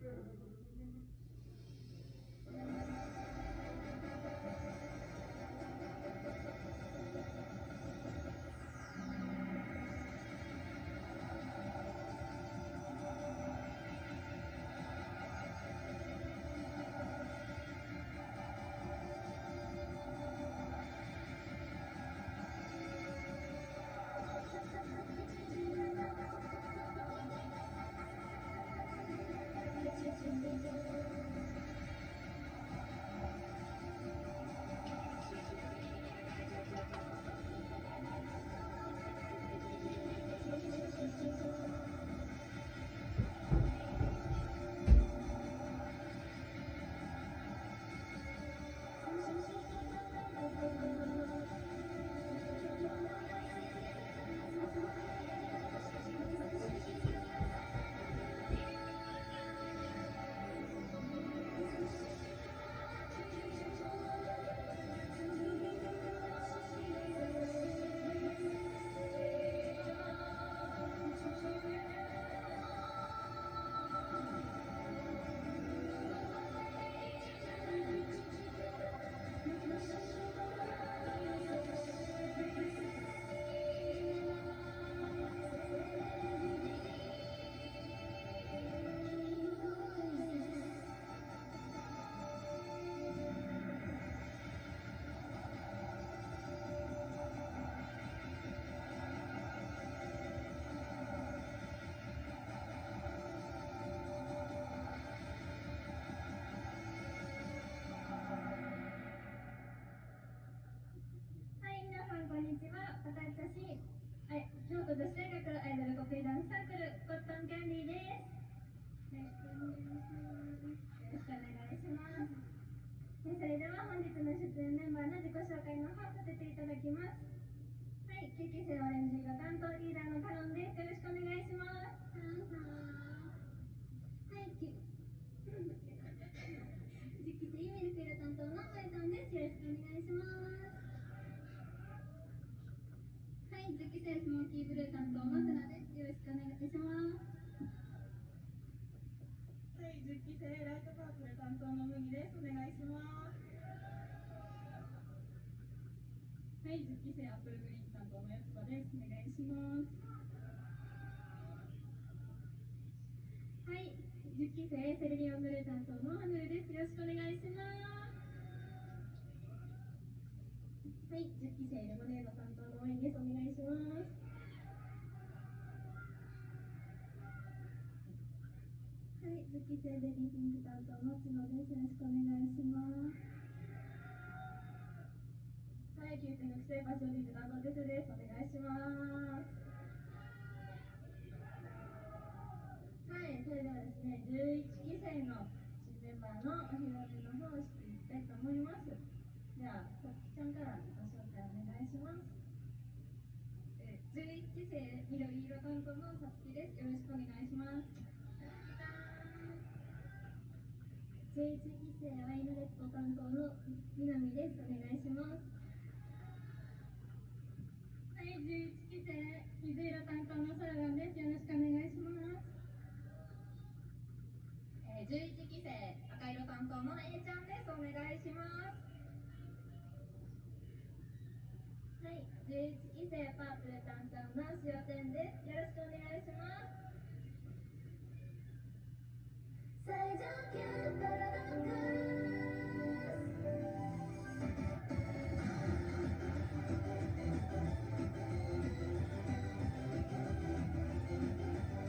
京都女子大学アイドルコピーダンスサークルコットンキャンディーです。よろしくお願いします。それでは本日の出演メンバーの自己紹介の方させていただきます。はい、9期生オレンジ色担当リーダーのカロンです。よろしくお願いします。はい、10期生ミルク色担当のマイタンです。よろしくお願いします。はい、10期生スモーキーブルー担当のトラです。よろしくお願いします。 はい、10期生ライトパープル担当の麦です。お願いします。はい、10期生アップルグリーン担当のやつばです。お願いします。 はい、10期生セルリオンブルー担当のハヌルです。よろしくお願いします。はい、10期生レモネード担当のワインです。お願いします。はい、10期生ベリーピンク担当のちのです。よろしくお願いします。はい、キューピーの期生パッションリード担当テスです。お願いします。はい、それではですね、11期生の新メンバーのお披露目の方をしていきたいと思います。では、さつきちゃんから自己紹介お願いします。11期生緑色担当のさつきです。よろしくお願いします。11期生ワインレッド担当のみなみです。お願いします。はい、11期生水色担当のソラガンです。よろしくお願いします。11期生赤色担当の A ちゃんです。お願いします。はい、11期生パープル担当のしおてんです。よろしくお願いします。最上級パラドックス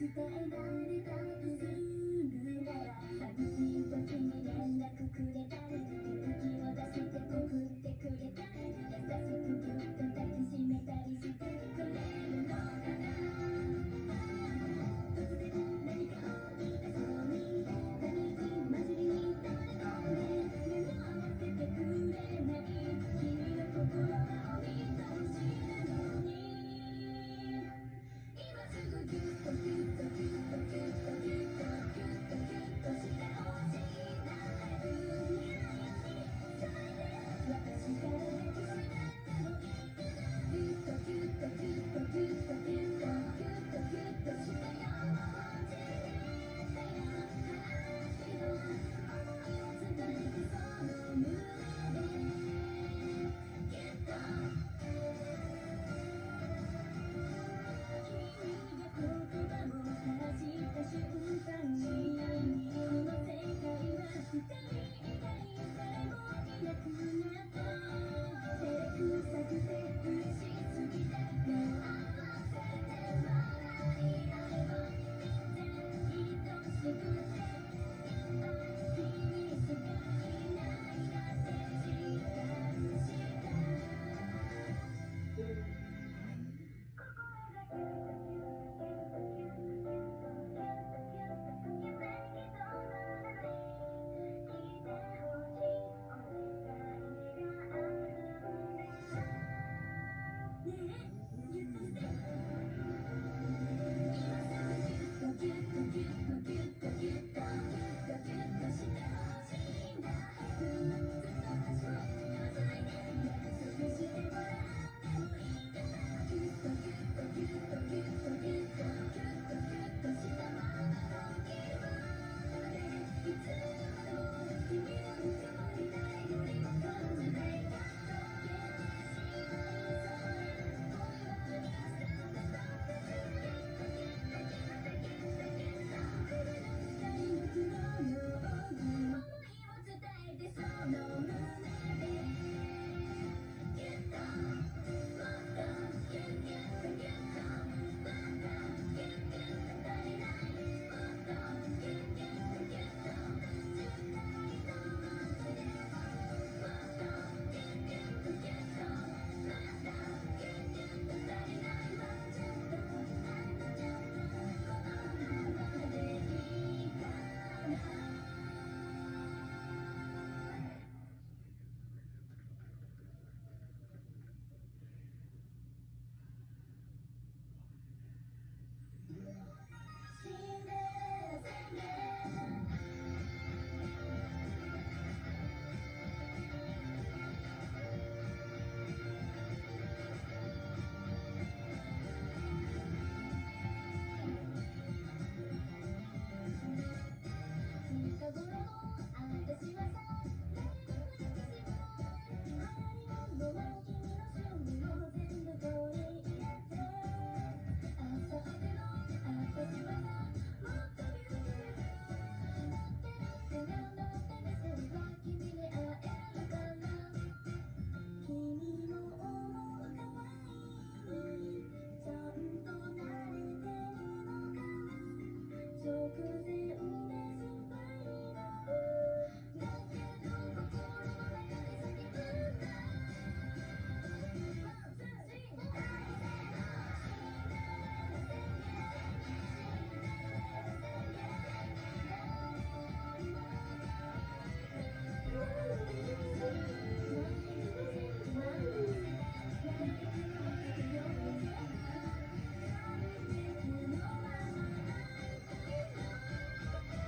「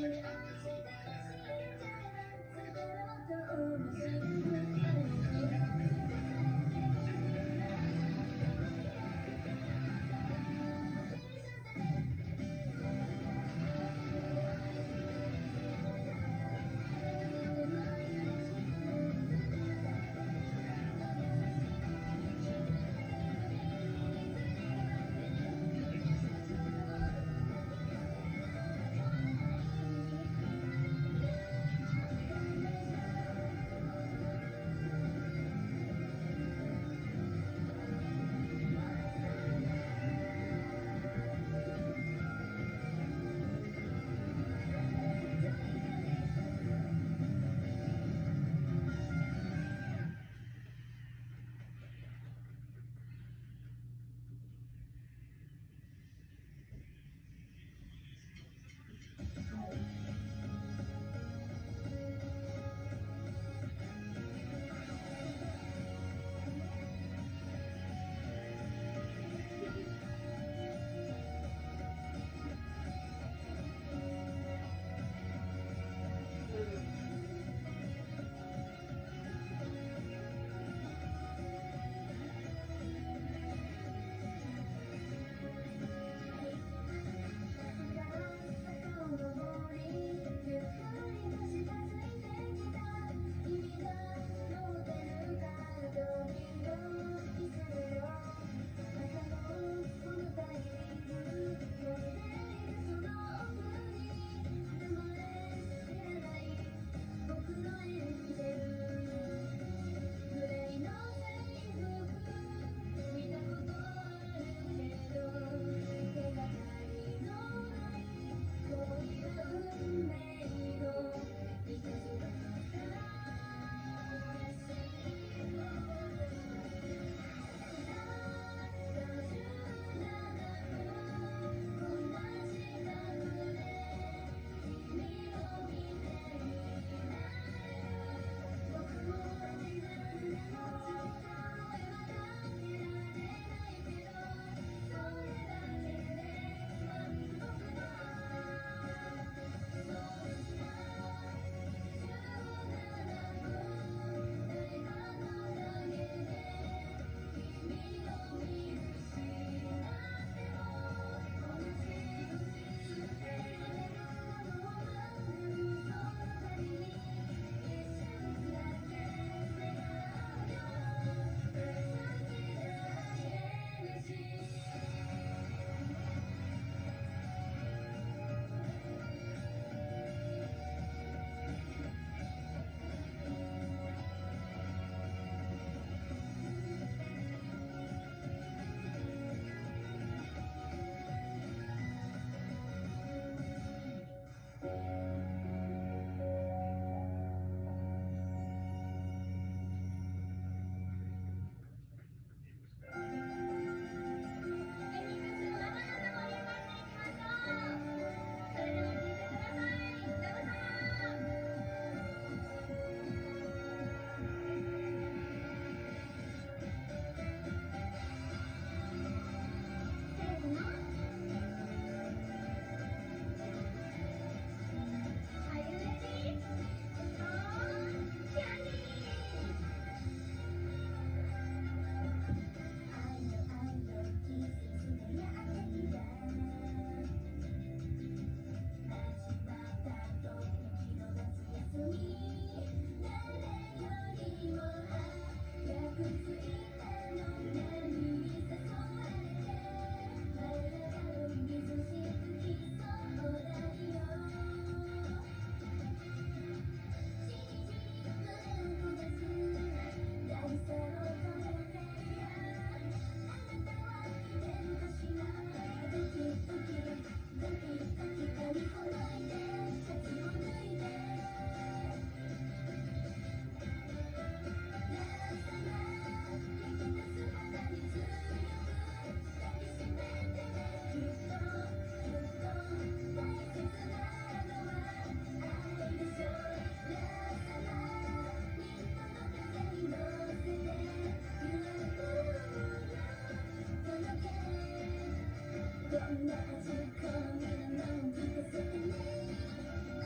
どんな味かみんな聞かせてね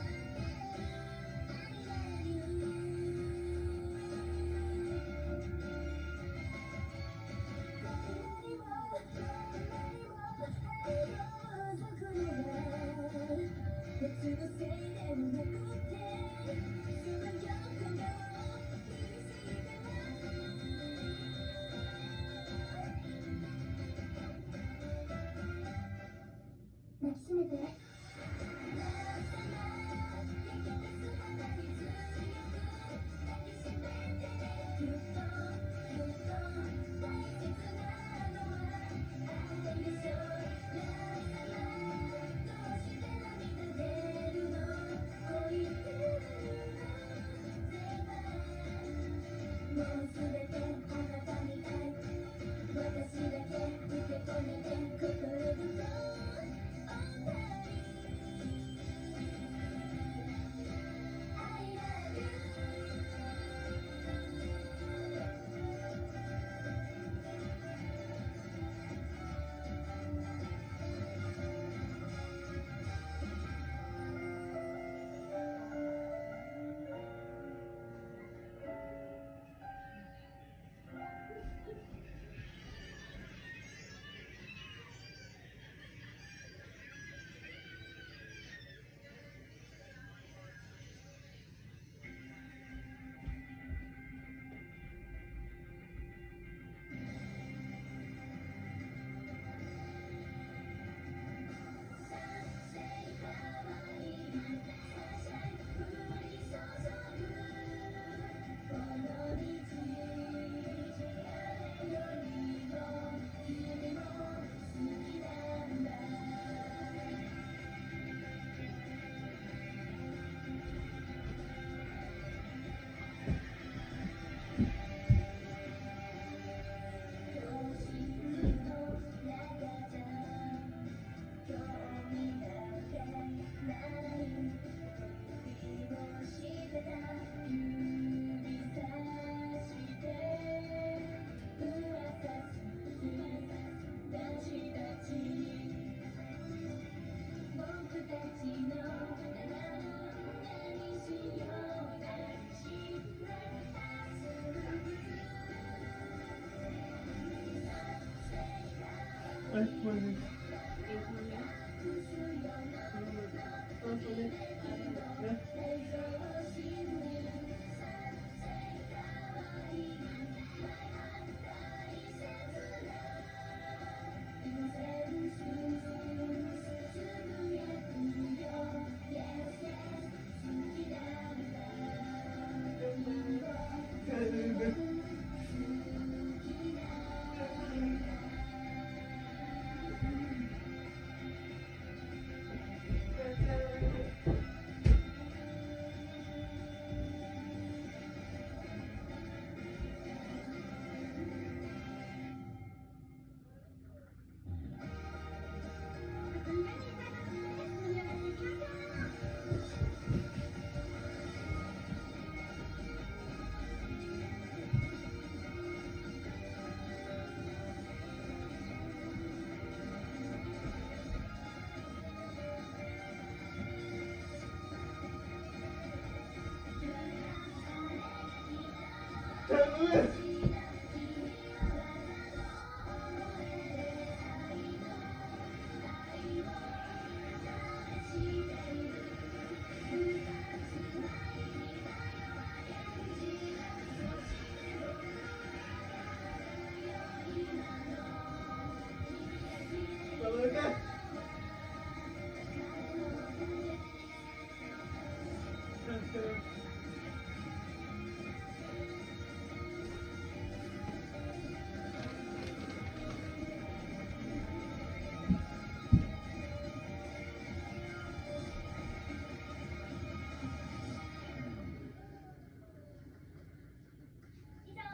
抱きしめて。もうすべてあなたみたい。私だけ受け止めて心ごと。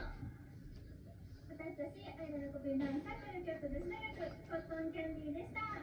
私たちアイドルコピーダンスサークル京都女子大学コットンキャンディーでした。